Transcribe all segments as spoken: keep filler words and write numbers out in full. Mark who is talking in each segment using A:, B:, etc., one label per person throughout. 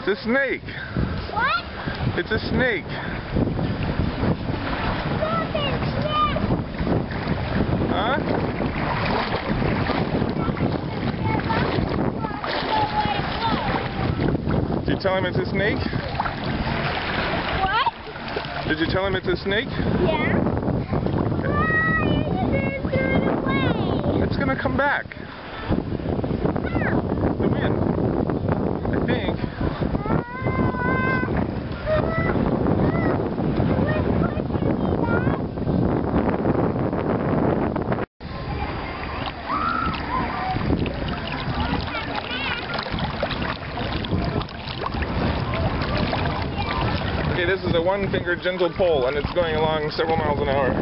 A: It's a snake.
B: What?
A: It's a snake.
B: Look, it's snake.
A: Huh? Did you tell him it's a snake?
B: What?
A: Did you tell him it's a snake?
B: Yeah. Why? You just threw it away.
A: It's gonna come back.
B: How?
A: The wind. I think. Okay, this is a one-fingered gentle pole, and it's going along several miles an hour.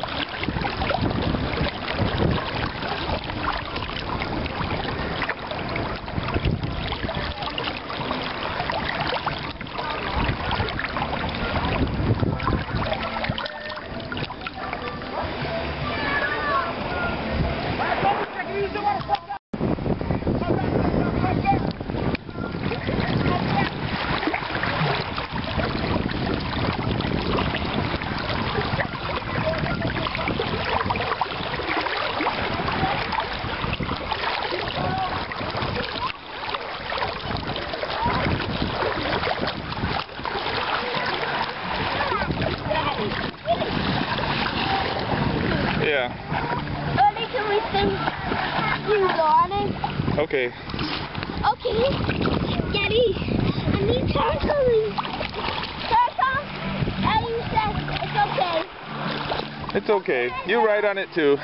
A: Yeah.
B: Early can we sing you warning?
A: Okay.
B: Okay. Daddy, I need circling. Circle? Daddy says it's okay.
A: It's okay. You ride on it too.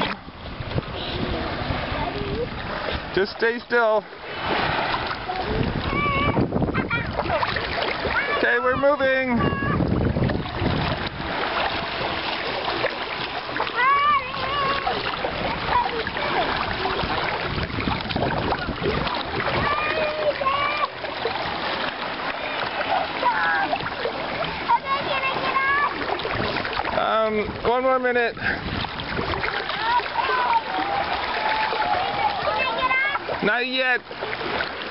A: Just stay still. Okay, we're moving. Um, one more minute. Not yet.